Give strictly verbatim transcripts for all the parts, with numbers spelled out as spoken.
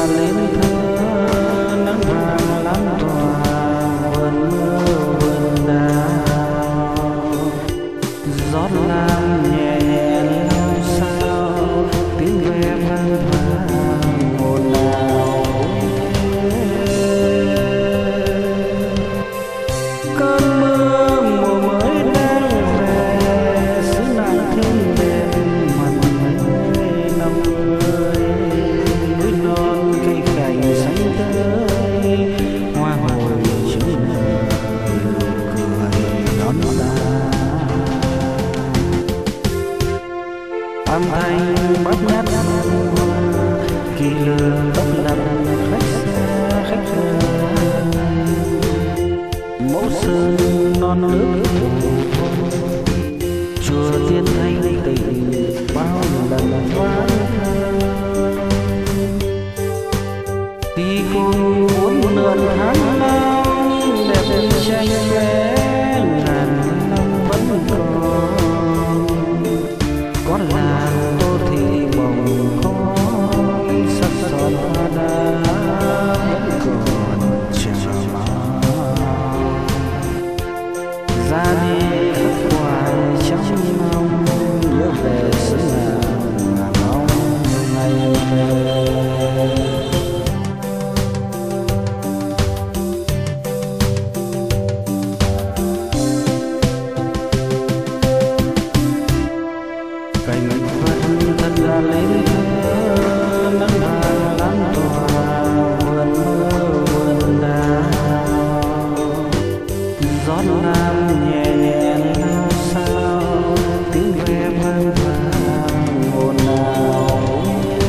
là lên thơ nắng vàng lan tỏa vườn mưa vườn đào, gió lam nhẹ nhẹ lao sao tiếng ve vang vang ồn ào. Cơn mưa mùa mới đang về xứ nàng thêm đẹp mặt mấy năm ơi, núi non cây cành xanh tươi hoa hồi chữ nụ cười đón ta. Âm thanh bát ngát kỳ lừa tấp nập khách xa khách rơi, mẫu sơn non nước chùa tiên thanh tịnh bao lần thoáng đi cùng muốn lượn tháng năm đẹp tranh vẽ ngàn năm vẫn còn. Có làng Tô Thị bồng khói sắc son hoa đá vẫn còn chờ mong. Ra đi khắc khoải trong mong nhớ về xứ nàng mà mong ngày về. Cảnh phật thật là lên thơ nắng vàng lan tỏa vườn mưa vườn đào, gió nam nhẹ nhẹ lao sao tiếng ve vang vang ồn ào.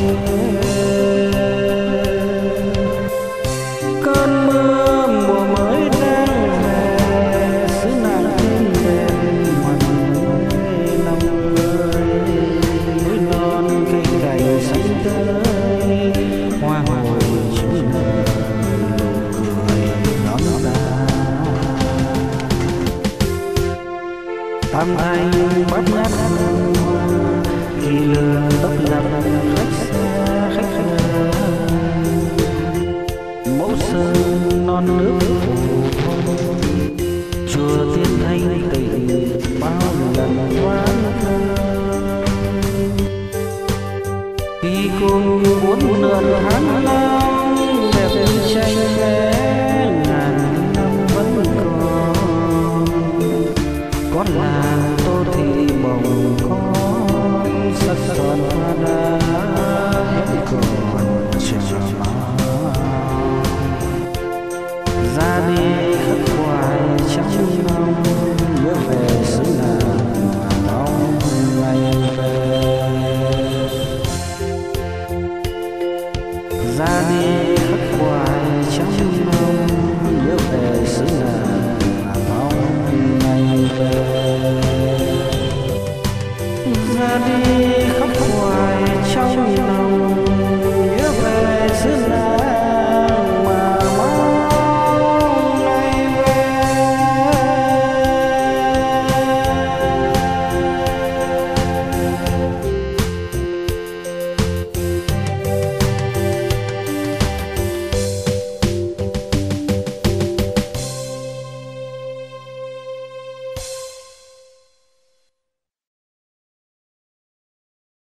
Cơn mưa mùa mới đang về xứ nàng thêm đẹp mặt mấy năm ơi, núi non cây cành xanh tươi hoa hồi chữ nụ cười đón ta. Âm thanh bát ngát kỳ lừa tấp nập khách xa khách rơi, mẫu sơn non nước chùa tiên thanh tịnh bao lần thoáng đi cùng muốn lượn tháng năm đẹp tranh vẽ ngàn năm vẫn còn. Có làng Tô Thị bồng khói sắc son hoa đá vẫn còn chờ mong. Ra đi khắc khoải trong mong nhớ về xứ nàng mà mong ngày về. Ra đi